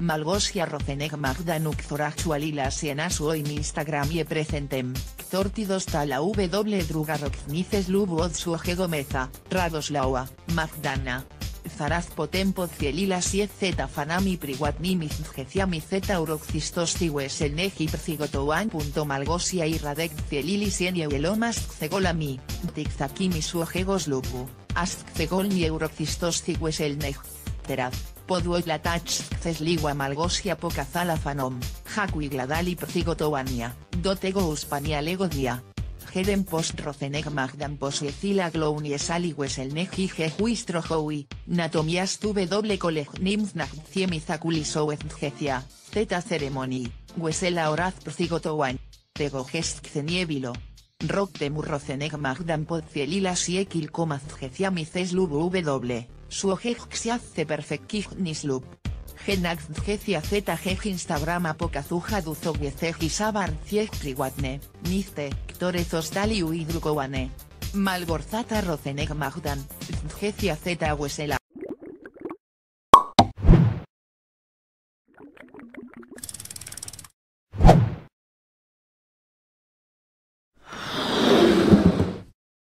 Malgosia Rozeneg Magdanuk Zorachualila Sienasu en Instagram y presentem, Tortidos Tala W Drugaroknices Lubu Suoje Gomeza, Radoslaua, Magdana. Zaraz Potempo Cielila 7 Z Fanami Priwatnimi Zgeciami Z Uroxistos Tiwes el Neji Malgosia y Radek Cielili Sienie Elomas Zegolami, Tikzakimi Suojegos Lupu, Astzegol ni Euroxistos Tiwes el Nej. Teraz, Poduetlatach Zesligua Malgosia Pokazala Fanom, Hakui Gladali Prcigotowania, Dotego Uspania Legodia. Heden post Rozeneg Magdan poslecila Glouni Esali el Neji Jehuistro Houi, Natomias tuve doble Kolegnimznach Ciemizaculisowezgecia, Z Ceremony, Wesela Oraz Prcigotowan. Tego Gest Cenievilo. Rock de Murrozeneg Magdan Podcielila Siekil Comazgecia Lubu W, Suojexxiaz Ce Perfekignislup. Genagzgecia ZG Instagram Apokazuja Duzogiezegi Sabar Cieg Priwatne, Nizte, Ktorezos Dali Uidrukowane. Malgorzata Rozeneg Magdan, Zgecia Z Wesela.